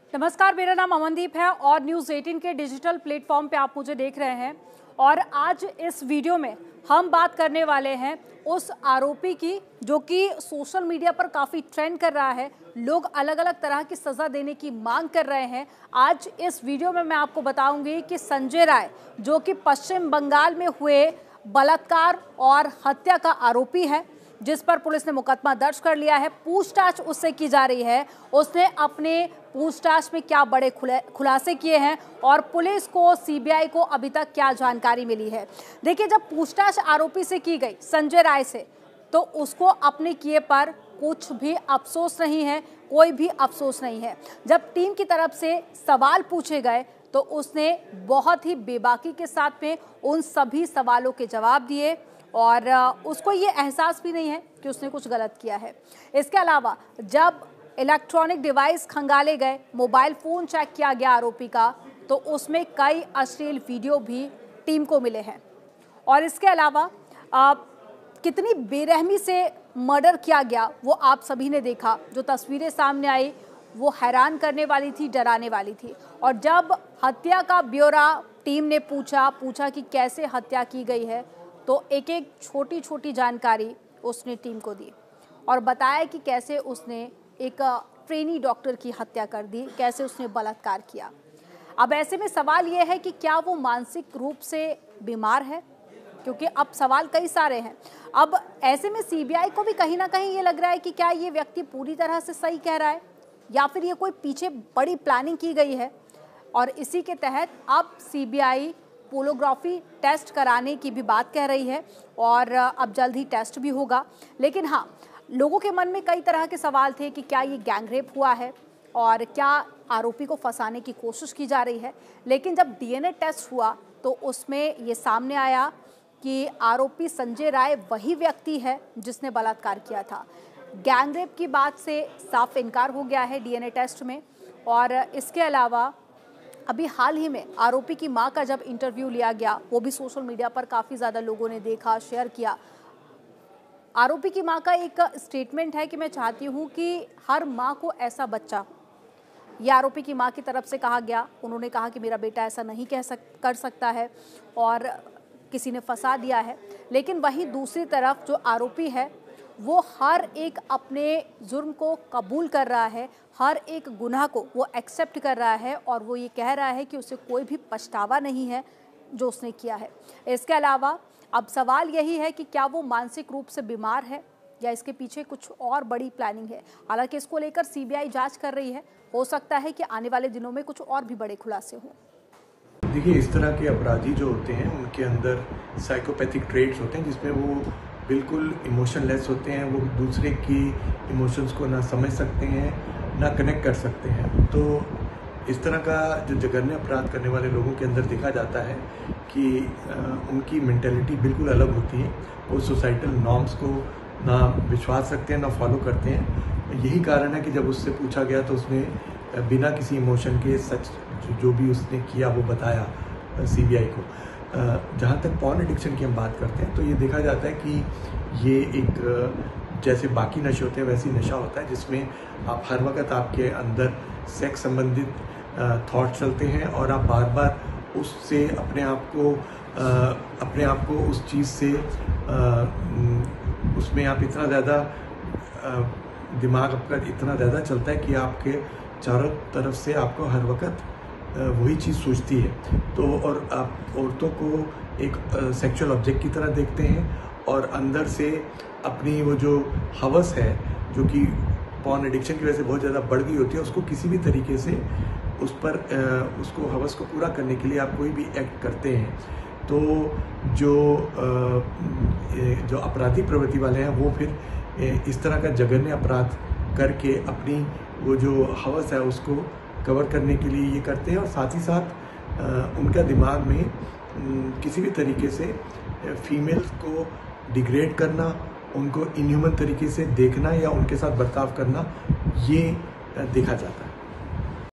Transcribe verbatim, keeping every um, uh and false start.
नमस्कार, मेरा नाम अमनदीप है और न्यूज़ अठारह के डिजिटल प्लेटफॉर्म पे आप मुझे देख रहे हैं। और आज इस वीडियो में हम बात करने वाले हैं उस आरोपी की जो कि सोशल मीडिया पर काफ़ी ट्रेंड कर रहा है। लोग अलग अलग तरह की सज़ा देने की मांग कर रहे हैं। आज इस वीडियो में मैं आपको बताऊंगी कि संजय राय जो कि पश्चिम बंगाल में हुए बलात्कार और हत्या का आरोपी है, जिस पर पुलिस ने मुकदमा दर्ज कर लिया है, पूछताछ उससे की जा रही है। उसने अपने पूछताछ में क्या बड़े खुलासे किए हैं और पुलिस को, सीबीआई को अभी तक क्या जानकारी मिली है। देखिए, जब पूछताछ आरोपी से की गई संजय राय से, तो उसको अपने किए पर कुछ भी अफसोस नहीं है, कोई भी अफसोस नहीं है। जब टीम की तरफ से सवाल पूछे गए तो उसने बहुत ही बेबाकी के साथ में उन सभी सवालों के जवाब दिए और उसको ये एहसास भी नहीं है कि उसने कुछ गलत किया है। इसके अलावा जब इलेक्ट्रॉनिक डिवाइस खंगाले गए, मोबाइल फ़ोन चेक किया गया आरोपी का, तो उसमें कई अश्लील वीडियो भी टीम को मिले हैं। और इसके अलावा आ, कितनी बेरहमी से मर्डर किया गया वो आप सभी ने देखा। जो तस्वीरें सामने आई वो हैरान करने वाली थी, डराने वाली थी। और जब हत्या का ब्यौरा टीम ने पूछा पूछा कि कैसे हत्या की गई है, तो एक एक छोटी छोटी जानकारी उसने टीम को दी और बताया कि कैसे उसने एक ट्रेनी डॉक्टर की हत्या कर दी, कैसे उसने बलात्कार किया। अब ऐसे में सवाल ये है कि क्या वो मानसिक रूप से बीमार है, क्योंकि अब सवाल कई सारे हैं। अब ऐसे में सीबीआई को भी कहीं ना कहीं ये लग रहा है कि क्या ये व्यक्ति पूरी तरह से सही कह रहा है या फिर ये कोई पीछे बड़ी प्लानिंग की गई है। और इसी के तहत अब सीबीआई पोलोग्राफी टेस्ट कराने की भी बात कह रही है और अब जल्द ही टेस्ट भी होगा। लेकिन हाँ, लोगों के मन में कई तरह के सवाल थे कि क्या ये गैंगरेप हुआ है और क्या आरोपी को फंसाने की कोशिश की जा रही है। लेकिन जब डीएनए टेस्ट हुआ तो उसमें ये सामने आया कि आरोपी संजय राय वही व्यक्ति है जिसने बलात्कार किया था। गैंगरेप की बात से साफ इनकार हो गया है डीएनए टेस्ट में। और इसके अलावा अभी हाल ही में आरोपी की मां का जब इंटरव्यू लिया गया, वो भी सोशल मीडिया पर काफ़ी ज़्यादा लोगों ने देखा, शेयर किया। आरोपी की मां का एक स्टेटमेंट है कि मैं चाहती हूं कि हर मां को ऐसा बच्चा, ये आरोपी की मां की तरफ से कहा गया। उन्होंने कहा कि मेरा बेटा ऐसा नहीं कह सक कर सकता है और किसी ने फंसा दिया है। लेकिन वहीं दूसरी तरफ जो आरोपी है वो हर एक अपने जुर्म को कबूल कर रहा है, हर एक गुनाह को वो एक्सेप्ट कर रहा है और वो ये कह रहा है कि उसे कोई भी पछतावा नहीं है जो उसने किया है। इसके अलावा अब सवाल यही है कि क्या वो मानसिक रूप से बीमार है या इसके पीछे कुछ और बड़ी प्लानिंग है। हालांकि इसको लेकर सीबीआई जांच कर रही है। हो सकता है कि आने वाले दिनों में कुछ और भी बड़े खुलासे हों। देखिए, इस तरह के अपराधी जो होते हैं उनके अंदर साइकोपैथिक ट्रेट्स होते हैं, जिसमें वो बिल्कुल इमोशनलेस होते हैं। वो दूसरे की इमोशंस को ना समझ सकते हैं, ना कनेक्ट कर सकते हैं। तो इस तरह का जो जघन्य अपराध करने वाले लोगों के अंदर देखा जाता है कि आ, उनकी मेंटेलिटी बिल्कुल अलग होती है। वो सोसाइटल नॉर्म्स को ना विश्वास रखते हैं, ना फॉलो करते हैं। यही कारण है कि जब उससे पूछा गया तो उसने बिना किसी इमोशन के सच जो भी उसने किया वो बताया सीबीआई को। जहाँ तक पॉर्न एडिक्शन की हम बात करते हैं तो ये देखा जाता है कि ये एक जैसे बाकी नशे होते हैं वैसी नशा होता है, जिसमें आप हर वक्त आपके अंदर सेक्स संबंधित थॉट चलते हैं और आप बार बार उससे अपने आप को अपने आप को उस चीज़ से उसमें आप इतना ज़्यादा दिमाग आपका इतना ज़्यादा चलता है कि आपके चारों तरफ से आपको हर वक्त वही चीज़ सोचती है। तो और आप औरतों को एक सेक्सुअल ऑब्जेक्ट की तरह देखते हैं और अंदर से अपनी वो जो हवस है, जो कि पॉर्न एडिक्शन की वजह से बहुत ज़्यादा बढ़ गई होती है, उसको किसी भी तरीके से उस पर उसको हवस को पूरा करने के लिए आप कोई भी एक्ट करते हैं। तो जो जो अपराधी प्रवृत्ति वाले हैं वो फिर इस तरह का जघन्य अपराध करके अपनी वो जो हवस है उसको कवर करने के लिए ये करते हैं। और साथ ही साथ आ, उनका दिमाग में न, किसी भी तरीके से फीमेल्स को डिग्रेड करना, उनको इनह्यूमन तरीके से देखना या उनके साथ बर्ताव करना, ये देखा जाता है।